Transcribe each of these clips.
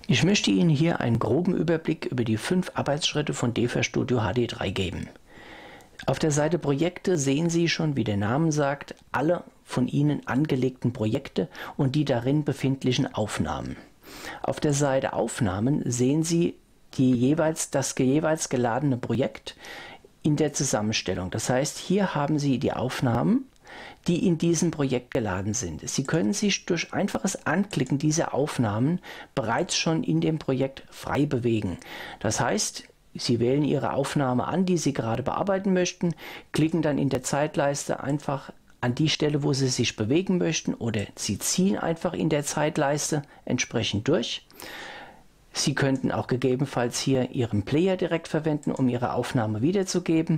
Ich möchte Ihnen hier einen groben Überblick über die 5 Arbeitsschritte von DEFA Studio HD3 geben. Auf der Seite Projekte sehen Sie schon, wie der Name sagt, alle von Ihnen angelegten Projekte und die darin befindlichen Aufnahmen. Auf der Seite Aufnahmen sehen Sie das jeweils geladene Projekt in der Zusammenstellung. Das heißt, hier haben Sie die Aufnahmen, die in diesem Projekt geladen sind. Sie können sich durch einfaches Anklicken dieser Aufnahmen bereits schon in dem Projekt frei bewegen. Das heißt, Sie wählen Ihre Aufnahme an, die Sie gerade bearbeiten möchten, klicken dann in der Zeitleiste einfach an die Stelle, wo Sie sich bewegen möchten, oder Sie ziehen einfach in der Zeitleiste entsprechend durch. Sie könnten auch gegebenenfalls hier Ihren Player direkt verwenden, um Ihre Aufnahme wiederzugeben.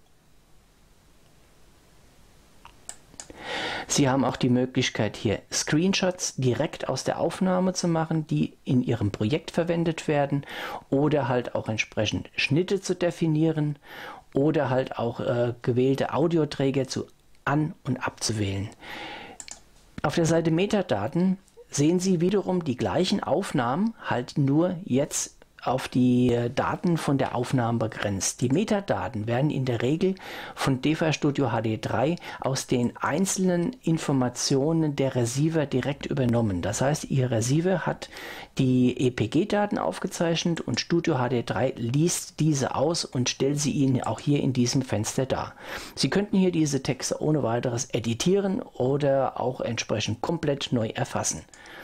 Sie haben auch die Möglichkeit, hier Screenshots direkt aus der Aufnahme zu machen, die in Ihrem Projekt verwendet werden, oder halt auch entsprechend Schnitte zu definieren oder halt auch gewählte Audioträger an- und abzuwählen. Auf der Seite Metadaten sehen Sie wiederum die gleichen Aufnahmen, halt nur jetzt auf die Daten von der Aufnahme begrenzt. Die Metadaten werden in der Regel von DEFA Studio HD3 aus den einzelnen Informationen der Receiver direkt übernommen. Das heißt, Ihr Receiver hat die EPG-Daten aufgezeichnet und Studio HD3 liest diese aus und stellt sie Ihnen auch hier in diesem Fenster dar. Sie könnten hier diese Texte ohne weiteres editieren oder auch entsprechend komplett neu erfassen.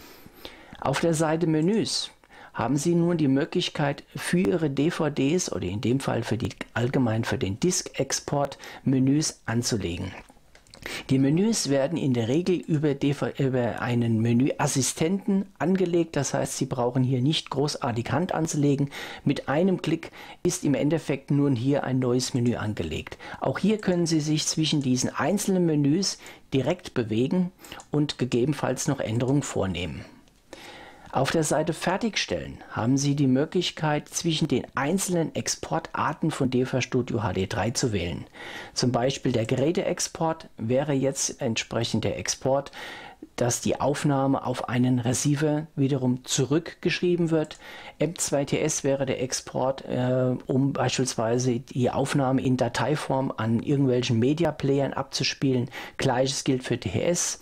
Auf der Seite Menüs haben Sie nun die Möglichkeit, für Ihre DVDs oder in dem Fall allgemein für den Disk-Export Menüs anzulegen. Die Menüs werden in der Regel über einen Menüassistenten angelegt, das heißt, Sie brauchen hier nicht großartig Hand anzulegen. Mit einem Klick ist im Endeffekt nun hier ein neues Menü angelegt. Auch hier können Sie sich zwischen diesen einzelnen Menüs direkt bewegen und gegebenenfalls noch Änderungen vornehmen. Auf der Seite Fertigstellen haben Sie die Möglichkeit, zwischen den einzelnen Exportarten von DEFA Studio HD3 zu wählen. Zum Beispiel der Geräteexport wäre jetzt entsprechend der Export, dass die Aufnahme auf einen Receiver wiederum zurückgeschrieben wird. M2TS wäre der Export, um beispielsweise die Aufnahme in Dateiform an irgendwelchen Media-Playern abzuspielen. Gleiches gilt für TS.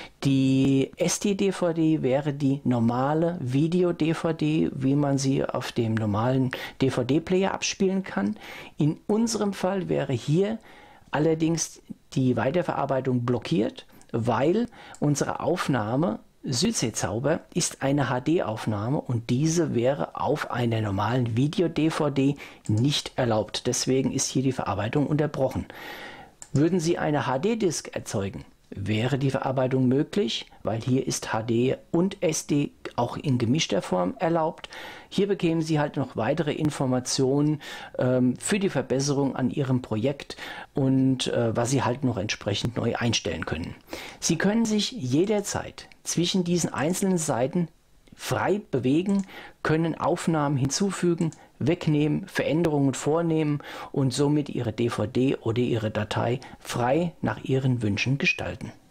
Die SD-DVD wäre die normale Video-DVD, wie man sie auf dem normalen DVD-Player abspielen kann. In unserem Fall wäre hier allerdings die Weiterverarbeitung blockiert, weil unsere Aufnahme Südseezauber ist eine HD-Aufnahme und diese wäre auf einer normalen Video-DVD nicht erlaubt. Deswegen ist hier die Verarbeitung unterbrochen. Würden Sie eine HD-Disk erzeugen, wäre die Verarbeitung möglich, weil hier ist HD und SD auch in gemischter Form erlaubt. Hier bekämen Sie halt noch weitere Informationen für die Verbesserung an Ihrem Projekt und was Sie halt noch entsprechend neu einstellen können. Sie können sich jederzeit zwischen diesen einzelnen Seiten frei bewegen, können Aufnahmen hinzufügen, wegnehmen, Veränderungen vornehmen und somit Ihre DVD oder Ihre Datei frei nach Ihren Wünschen gestalten.